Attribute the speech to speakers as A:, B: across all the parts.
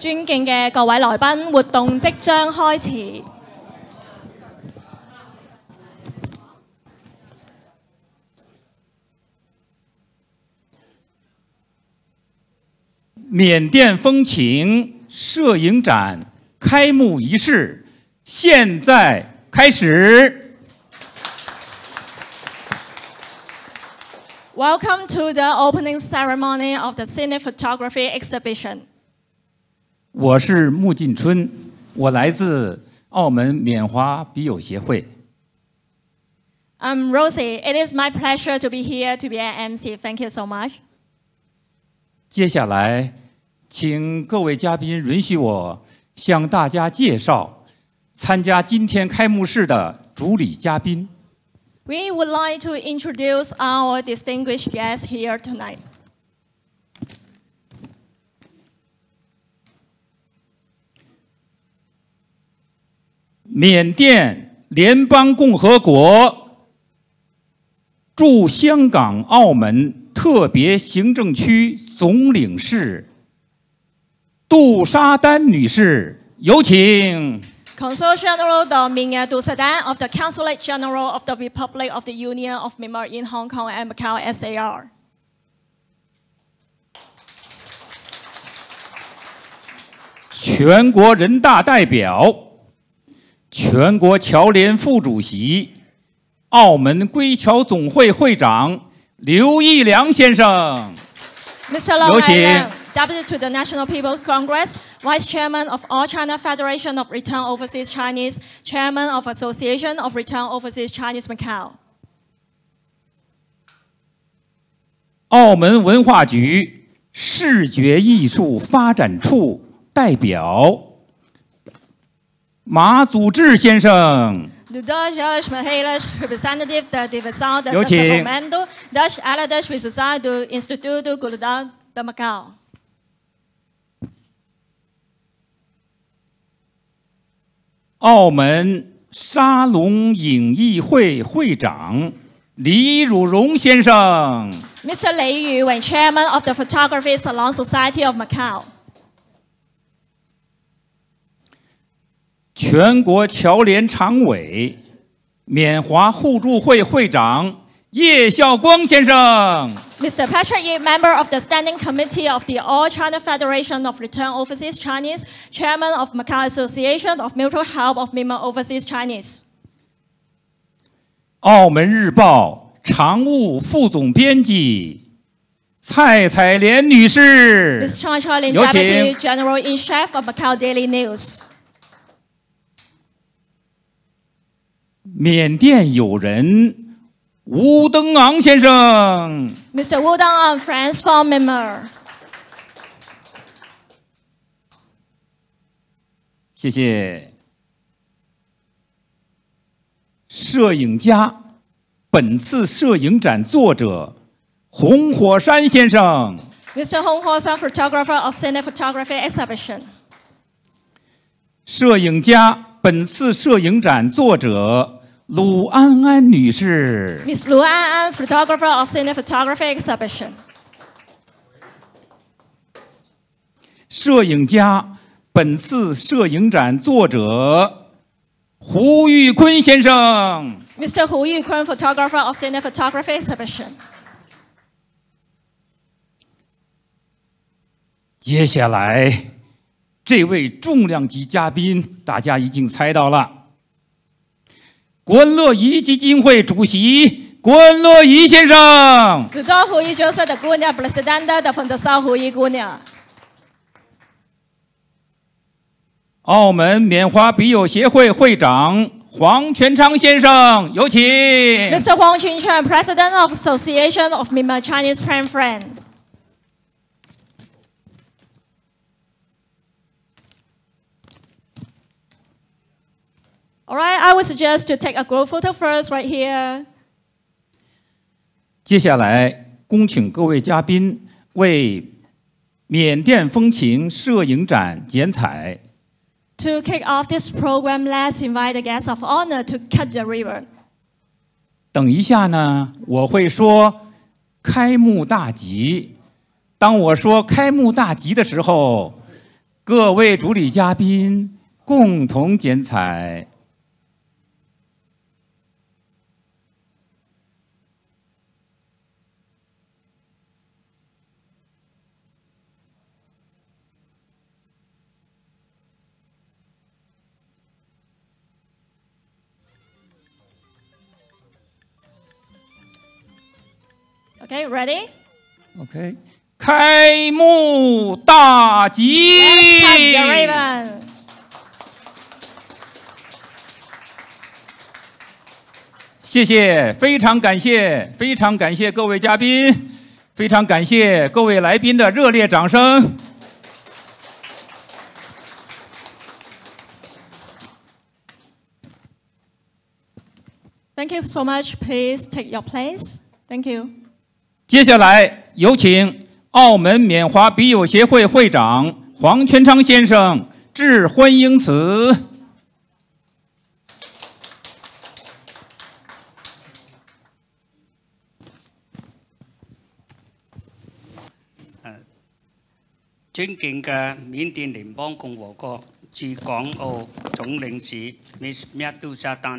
A: 尊敬嘅各位來賓，活動即將開始。
B: 缅甸风情摄影展开幕仪式现在开始。
A: Welcome to the opening ceremony of the Cine Photography Exhibition.
B: 我是穆进春，我来自澳门缅华笔友协会。
A: I'm Rosie. It is my pleasure to be here to be an MC. Thank you so much.
B: 接下来，请各位嘉宾允许我向大家介绍参加今天开幕式的主礼嘉宾。
A: We would like to introduce our distinguished guests here tonight.
B: 缅甸联邦共和国驻香港、澳门特别行政区总领事杜莎丹女士，有请。
A: Consul General Dominga Dusadan of the Consulate General of the Republic of the Union of Myanmar in Hong Kong and Macau SAR.
B: 全国人大代表、全国侨联副主席、澳门归侨总会会长刘义良先生，
A: Mr. Long Island, Deputy to the National People's Congress, Vice Chairman of All China Federation of Return Overseas Chinese, Chairman of Association of Return Overseas Chinese Macau.
B: 澳门文化局视觉艺术发展处代表马祖智先生，
A: The Dutch Mahalas representative the divisão da
B: 有请。
A: Desenvolvimento das Áreas Visuais do Instituto Cultural de Macau.
B: 澳门沙龙影艺会会长李汝荣先生，
A: Mr. Lei Yuwen, Chairman of the Photography Salon Society of Macau.
B: 全国侨联常委、缅华互助会会长叶孝光先生，
A: Mr. Patrick Yip, Member of the Standing Committee of the All China Federation of Return Overseas Chinese, Chairman of Macau Association of Mutual Help of Myanmar Overseas Chinese.
B: 澳门日报常务副总编辑蔡彩莲女士，
A: Ms. Chang Charlene,
B: 有请。
A: Deputy General-in-Chief of Macau Daily News.
B: 缅甸友人吴登昂先生，
A: Mr. Wu Dong, Friends from Myanmar.
B: 谢谢。摄影家，本次摄影展作者洪火山先生，
A: Mr. Hong Hua-san, photographer of Cine Photography Exhibition.
B: 摄影家，本次摄影展作者鲁安安女士，
A: Ms. Lu An, photographer of Cine Photography Exhibition.
B: 摄影家，本次摄影展作者胡玉坤先生，
A: Mr. Hu Yukun, photographer of Cine Photography Exhibition.
B: 接下来，这位重量级嘉宾，大家已经猜到了。郭恩乐仪基金会主席郭恩乐仪先生，
A: Ketua Hu Yi Joseph de Cunha, Presidente da Fundação Hu Yi Cunha.
B: 澳门缅华笔友协会会长黄全昌先生，有请。
A: Mr. Huang Qingchuan, President of Association of Myanmar Chinese Pen Friend. All right, I would suggest to take a group photo first right here.
B: 接下来，恭请各位嘉宾为缅甸风情摄影展剪彩。
A: To kick off this program, let's invite the guests of honor to cut the ribbon.
B: 等一下呢，我会说开幕大吉。当我说开幕大吉的时候， 各位主礼嘉宾共同剪彩。
A: Okay, ready?
B: OK， 开幕大吉！
A: Yes, touch the ribbon.
B: 谢谢，非常感谢，非常感谢各位嘉宾，非常感谢各位来宾的热烈掌声。
A: Thank you so much. Please take your place. Thank you.
B: 接下来有请澳门缅华笔友协会会长黄全昌先生致欢迎词。
C: 尊敬嘅緬甸聯邦共和國駐港澳總領事 Miss Meadu Sadan，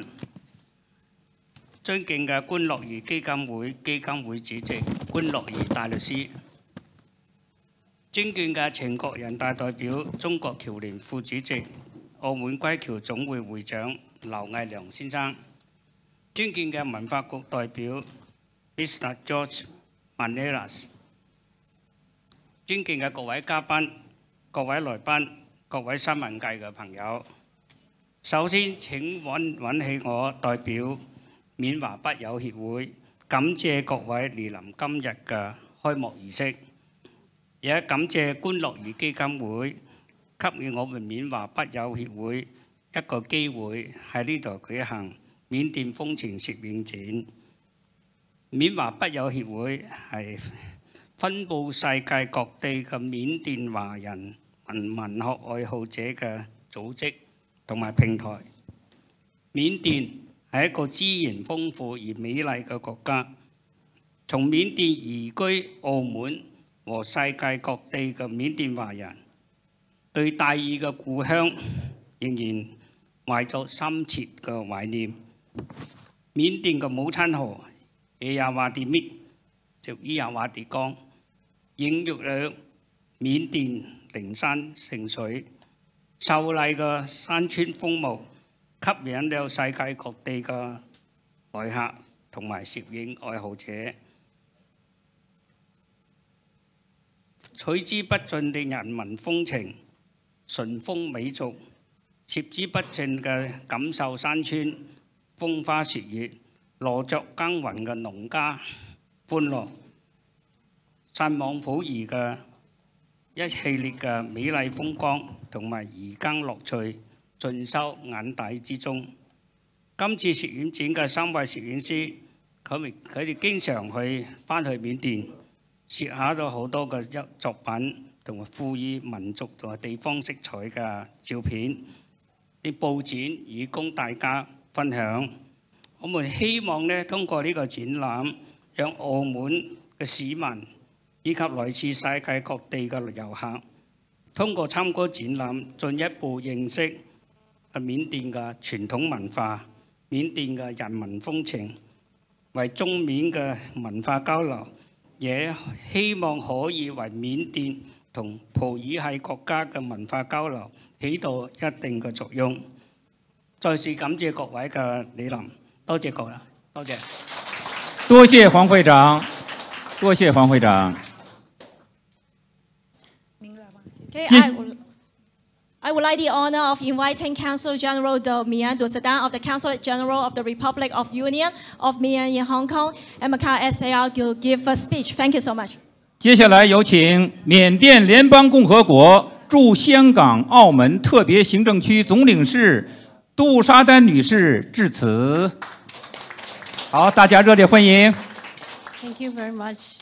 C: 尊敬嘅官樂兒基金會主席官樂兒大律師，尊敬嘅全國人大代表中國僑聯副主席澳門歸僑總會會長劉毅良先生，尊敬嘅文化局代表 Mr. George Manelas， 尊敬嘅各位嘉賓、各位來賓、各位新聞界嘅朋友，首先請允許我代表緬華筆友協會感謝各位蒞臨今日嘅開幕儀式，也感謝官樂兒基金會給予我們緬華筆友協會一個機會喺呢度舉行緬甸風情攝影展。緬華筆友協會係分佈世界各地嘅緬甸華人文學愛好者嘅組織同埋平台。緬甸係一個資源豐富而美麗嘅國家，從緬甸移居澳門和世界各地嘅緬甸華人對大二嘅故鄉仍然懷著深切嘅懷念。緬甸嘅母親河耶亞華地密就伊亞華地江，孕育了緬甸靈山聖水，秀麗嘅山川風貌吸引了世界各地嘅來客同埋攝影愛好者。取之不盡的人文風情、淳風美俗，攝之不盡嘅感受山川風花雪月、羅作耕耘嘅農家歡樂，散網普兒嘅一系列嘅美麗風光同埋移耕樂趣盡收眼底之中。今次攝影展嘅3位攝影師，佢哋經常翻去緬甸，攝下咗好多嘅作品，同埋賦予民族同埋地方色彩嘅照片，啲佈展以供大家分享。我們希望呢，通過呢個展覽，讓澳門嘅市民以及來自世界各地嘅遊客，通過參觀展覽，進一步認識緬甸嘅傳統文化、緬甸嘅人民風情，為中緬嘅文化交流，也希望可以為緬甸同葡語系國家嘅文化交流起到一定嘅作用。再次感謝各位嘅蒞臨，多謝各位，多謝。
B: 多謝黃會長，多謝黃會長。
A: Okay, I would like the honor of inviting Consul General Do Meadu Sadan of the Consulate General of the Republic of Union of Myanmar in Hong Kong and Macau SAR to give a speech. Thank you so much.
B: 接下来有请缅甸聯邦共和國駐香港、澳門特別行政區總領事杜莎丹女士致辭。好，大家熱烈歡迎。
D: Thank you very much.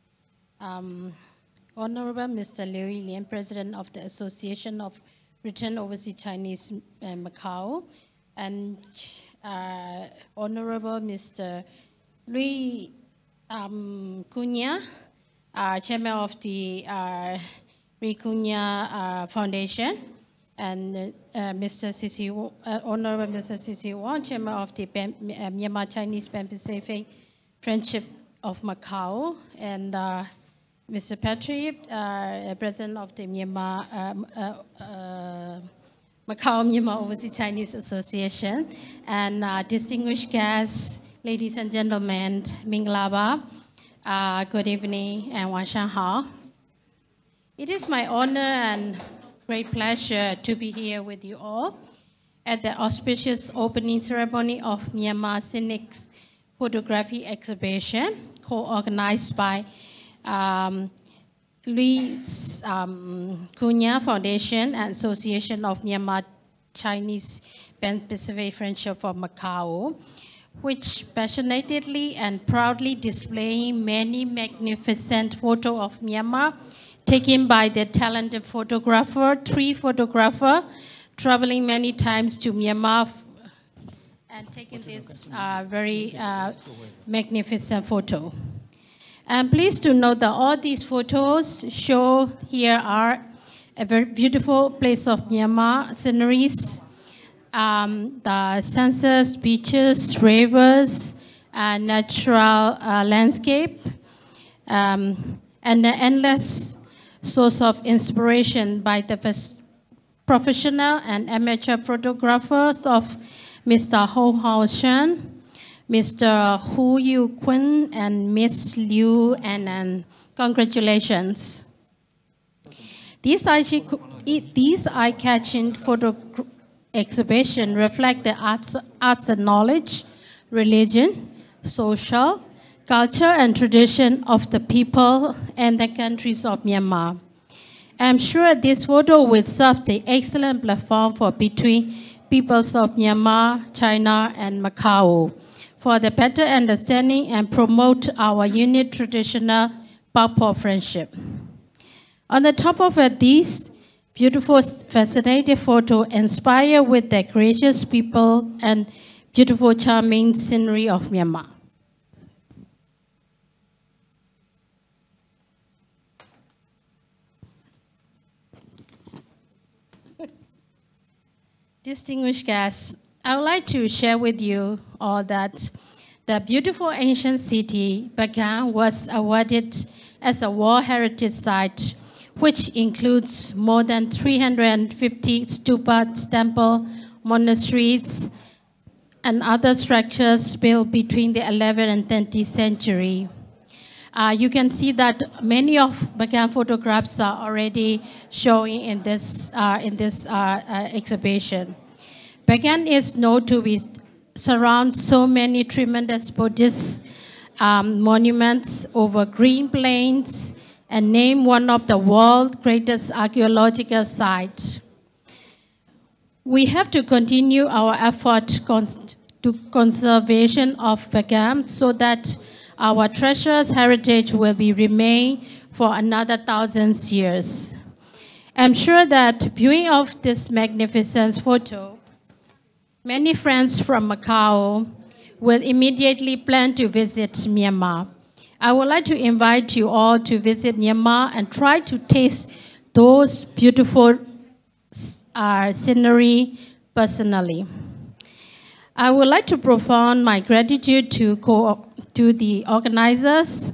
D: Honorable Mr. Liu Yilian, President of the Association of Returned Overseas Chinese Macau, and Honorable Mr. Louis Cunha, Chairman of the Vicuña Foundation, and Honorable Mr. C.C. Wong, Chairman of the Myanmar Chinese Pan-Pacific Friendship of Macau, and Mr. Patrick, President of the Macau Myanmar Overseas Chinese Association, and distinguished guests, ladies and gentlemen, Ming Laba, good evening, and Wan Shan Hao. It is my honor and great pleasure to be here with you all at the auspicious opening ceremony of Myanmar Cynics Photography Exhibition, co-organized by Louis Cunha Foundation and Association of Myanmar Chinese Pan-Pacific Friendship for Macau, which passionately and proudly displaying many magnificent photos of Myanmar taken by the talented photographer, three photographers, traveling many times to Myanmar and taking this very magnificent photo. I'm pleased to note that all these photos show here are a very beautiful place of Myanmar sceneries, the sunsets, beaches, rivers, natural landscape, and an endless source of inspiration by the professional and amateur photographers of Mr. Ho Hao Shen, Mr. Hu Yu Kun, and Miss Liu Anan. Congratulations. These eye-catching photo exhibition reflect the arts and knowledge, religion, social, culture, and tradition of the people and the countries of Myanmar. I'm sure this photo will serve the excellent platform for between peoples of Myanmar, China, and Macau for the better understanding and promote our unique traditional Pakpo friendship. On the top of it, these beautiful, fascinating photos inspire with the gracious people and beautiful, charming scenery of Myanmar. Distinguished guests, I would like to share with you all that the beautiful ancient city, Bagan, was awarded as a World Heritage Site, which includes more than 350 stupas, temples, monasteries, and other structures built between the 11th and 13th century. You can see that many of Bagan photographs are already showing in this exhibition. Bagan is known to be surround so many tremendous Buddhist monuments over green plains and named one of the world's greatest archaeological sites. We have to continue our effort to conservation of Bagan so that our treasures heritage will be remain for another 1,000 years. I'm sure that viewing of this magnificent photo, many friends from Macau will immediately plan to visit Myanmar. I would like to invite you all to visit Myanmar and try to taste those beautiful scenery personally. I would like to profound my gratitude to the organizers,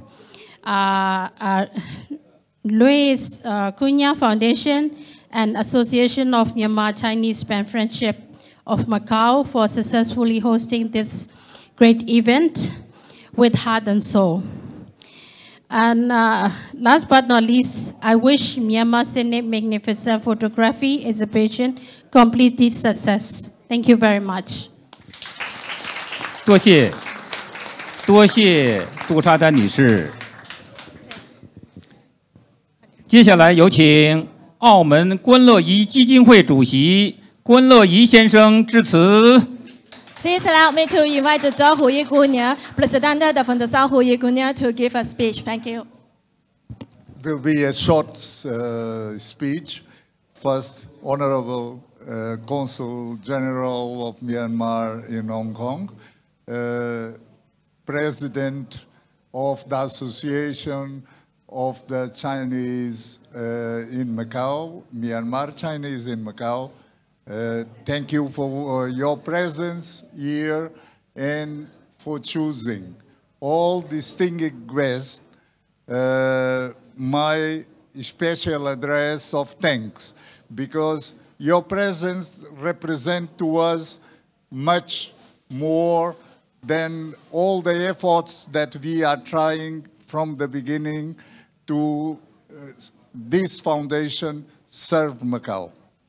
D: Louis Cunha Foundation and Association of Myanmar Chinese Pan Friendship of Macau for successfully hosting this great event with heart and soul. And last but not least, I wish Myanmar Scenic Magnificent Photography Exhibition complete success. Thank you very much.
B: 多谢杜莎丹女士。接下来有请澳门关乐怡基金会主席关乐怡先生致辞。
A: Please allow me to invite Dr. Hu Yigunya, President of the Fundação Hu Yigunya, to give a speech. Thank you.
E: Will be a short speech. First, Honorable Consul General of Myanmar in Hong Kong, President of the Association of the Chinese in Macau, Myanmar Chinese in Macau. Thank you for your presence here and for choosing all distinguished guests my special address of thanks, because your presence represents to us much more than all the efforts that we are trying from the beginning to this foundation serve Macau.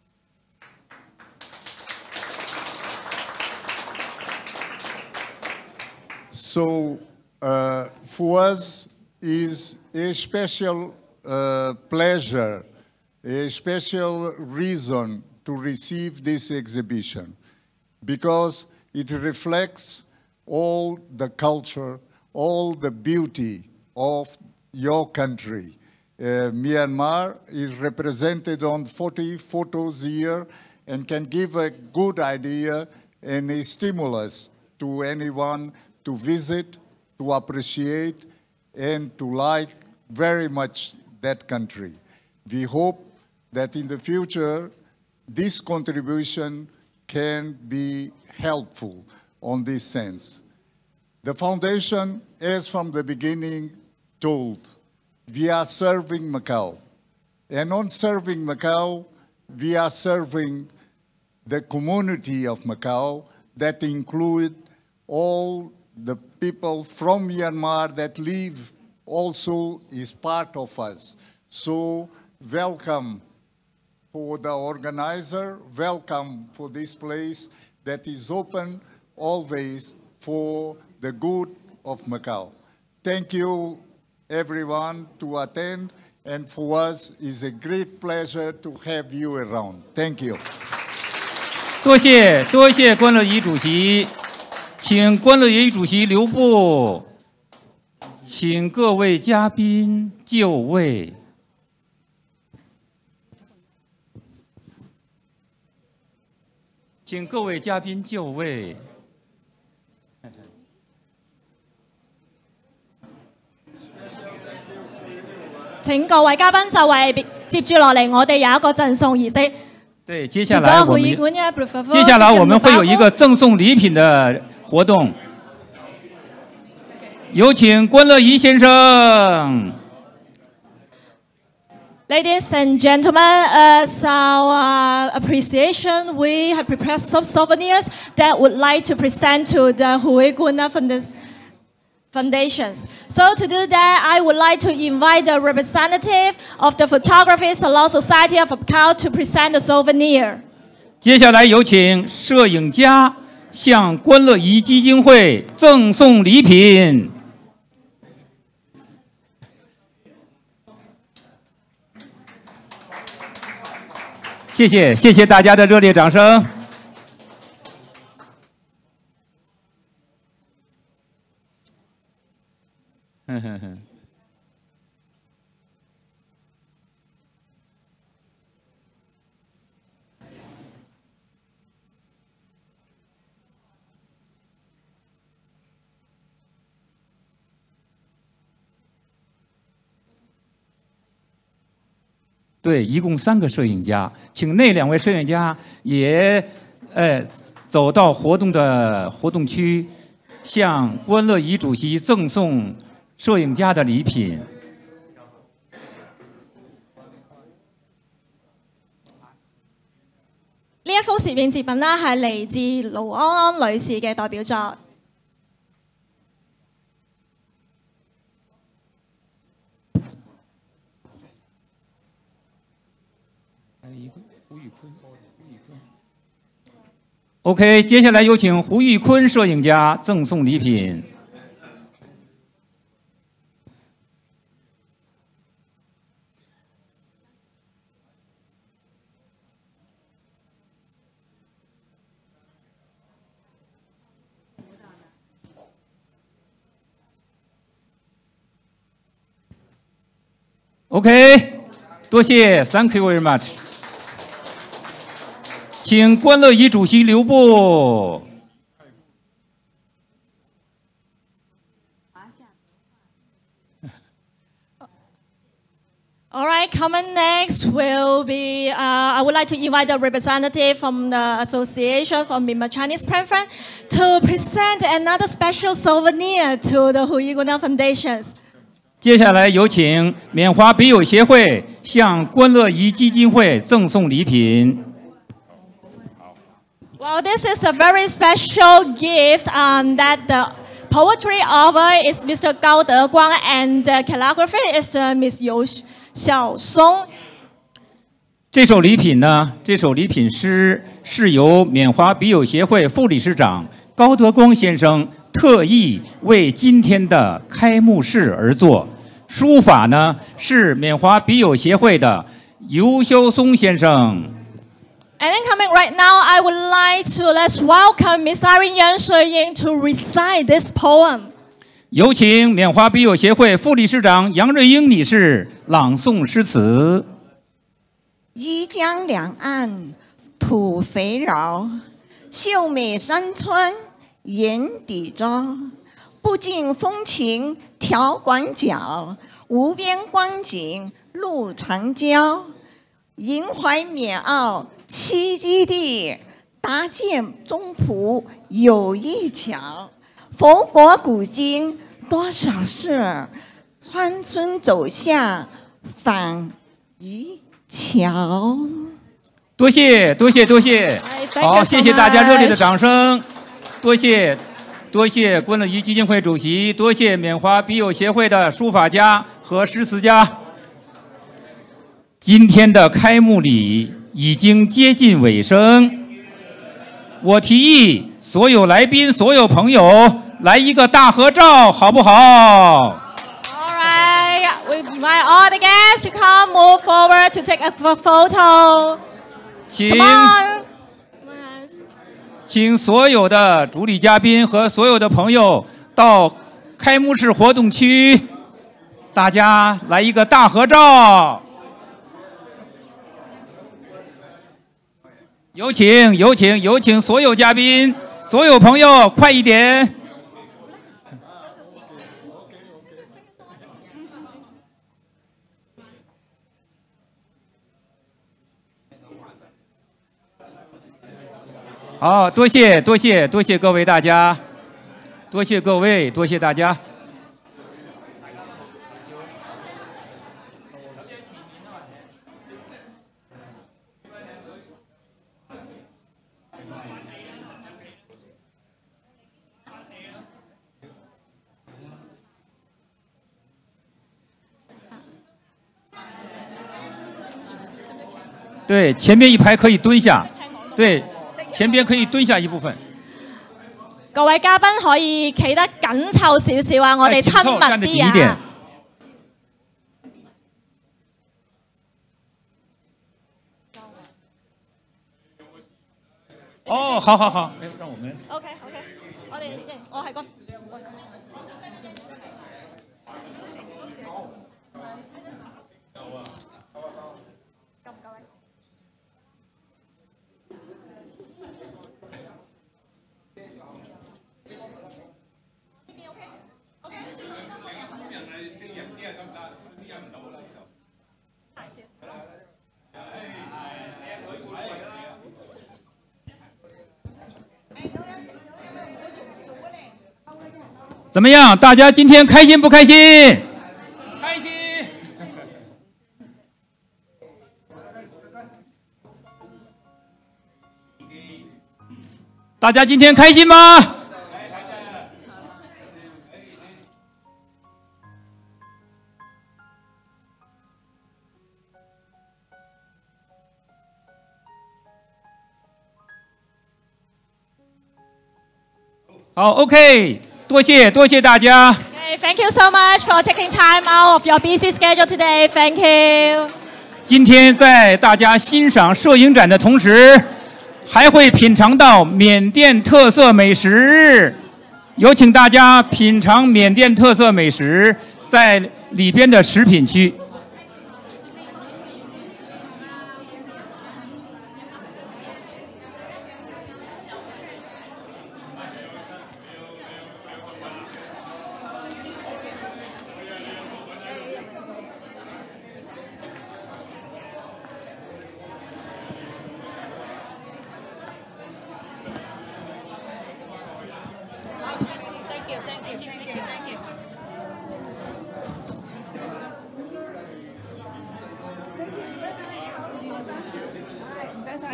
E: So for us is a special pleasure, a special reason to receive this exhibition, because it reflects all the culture, all the beauty of your country. Myanmar is represented on 40 photos here and can give a good idea and a stimulus to anyone to visit, to appreciate, and to like very much that country. We hope that in the future, this contribution can be helpful on this sense. The foundation, as from the beginning told, we are serving Macau. And on serving Macau, we are serving the community of Macau that include all the people from Myanmar that live also is part of us. So welcome for the organizer, welcome for this place that is open always for the good of Macau. Thank you everyone to attend, and for us is a great pleasure to have you around. Thank you.
B: 多谢关乐怡主席，请关乐怡主席留步，请各位嘉宾就位。请各位嘉宾就位。
A: 請各位嘉賓就位，接住落嚟，我哋有一個贈送儀式。
B: 對，接下來我們會有一個贈送禮品的活動。有請關樂怡先生。
A: Ladies and gentlemen, as our appreciation, we have prepared some souvenirs that would like to present to the Hui Guna Foundations. So to do that, I would like to invite the representative of the Photography Salon Society of Macau to present the souvenir.
B: 接下来有请攝影家向關樂怡基金會贈送禮品。謝謝大家的熱烈掌聲。对，一共3个摄影家，请那2位摄影家也走到活动区，向關樂怡主席贈送攝影家的禮品。
A: 呢一幅攝影節品呢，係嚟自盧安安女士嘅代表作。
B: OK， 接下来有请胡玉坤摄影家赠送礼品。OK， 多謝 ，Thank you very much。請關樂怡主席留步。
A: All right, coming next will be, I would like to invite the representative from the Association for Myanmar Chinese Parents to present another special souvenir to the Hu Yiguan Foundation.
B: 接下来有请缅华笔友协会向关乐怡基金会赠送礼品。
A: Well, this is a very special gift that the poetry author is Mr. Gao Deguang and the calligraphy is Miss Yu Xiaosong.
B: 这首礼品呢，这首礼品诗是由缅华笔友协会副理事长高德光先生特意为今天的开幕式而作，书法呢是缅华笔友协会的尤修松先生。
A: And then coming right now, I would like to let's welcome Miss Irene Yang Shuiying to recite this poem.
B: 有请缅华笔友协会副理事长杨瑞英女士朗诵诗词。
F: 宜江两岸土肥饶，秀美山川眼底招。不尽风情调广角，无边光景路长郊。营怀缅澳栖基地，搭建中葡有一桥。佛国古今多少事，穿村走巷访渔桥。
B: 多谢，多谢，多谢。好，谢谢大家热烈的掌声。多谢，多谢关乐怡基金会主席，多谢缅华笔友协会的书法家和诗词家。今天的开幕礼已经接近尾声，我提议所有来宾、所有朋友来一个大合照，好不好？
A: All right, we invite all the guests to come move forward to take a photo.
B: 请
A: Come on.
B: 请所有的主礼嘉宾和所有的朋友到开幕式活动区，大家来一个大合照。有请，有请，有请所有嘉宾、所有朋友，快一点！好，多谢，多谢，多谢各位大家，多谢各位，多谢大家。对，前面一排可以蹲下，对，前边可以蹲下一部分。
A: 各位嘉賓可以企得緊湊少少啊，我哋親密啲啊。
B: 哦，好好好，让我们。
A: OK，我係個。
B: 怎么样？大家今天开心不开心？开心。大家今天开心吗？好 ，OK。多谢，多谢大家。
A: Okay, thank you so much for taking time out of your busy schedule today. Thank you.
B: 今天在大家欣赏摄影展的同时，还会品尝到缅甸特色美食。有请大家品尝缅甸特色美食，在里边的食品区。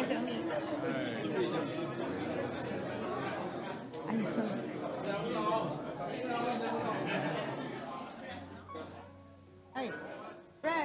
F: 爱生命。爱生命。哎，Brad。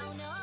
G: now know.